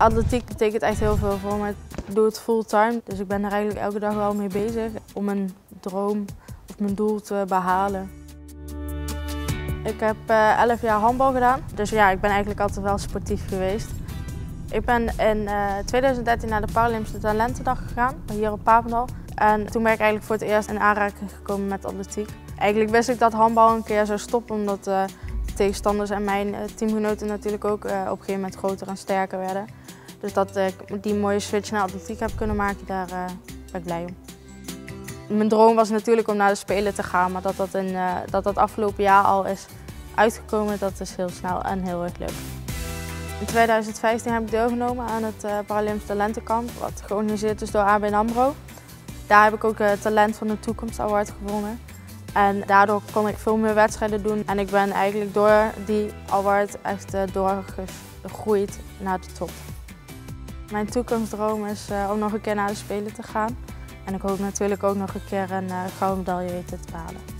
Atletiek betekent echt heel veel voor me. Ik doe het fulltime, dus ik ben er eigenlijk elke dag wel mee bezig om mijn droom of mijn doel te behalen. Ik heb 11 jaar handbal gedaan, dus ja, ik ben eigenlijk altijd wel sportief geweest. Ik ben in 2013 naar de Paralympische Talentendag gegaan, hier op Papendal. En toen ben ik eigenlijk voor het eerst in aanraking gekomen met atletiek. Eigenlijk wist ik dat handbal een keer zou stoppen, omdat de tegenstanders en mijn teamgenoten natuurlijk ook op een gegeven moment groter en sterker werden. Dus dat ik die mooie switch naar atletiek heb kunnen maken, daar ben ik blij om. Mijn droom was natuurlijk om naar de Spelen te gaan, maar dat afgelopen jaar al is uitgekomen, dat is heel snel en heel erg leuk. In 2015 heb ik deelgenomen aan het Paralympisch Talentenkamp, wat georganiseerd is door ABN AMRO. Daar heb ik ook het Talent van de Toekomst Award gewonnen. En daardoor kon ik veel meer wedstrijden doen en ik ben eigenlijk door die award echt doorgegroeid naar de top. Mijn toekomstdroom is om nog een keer naar de Spelen te gaan. En ik hoop natuurlijk ook nog een keer een gouden medaille te halen.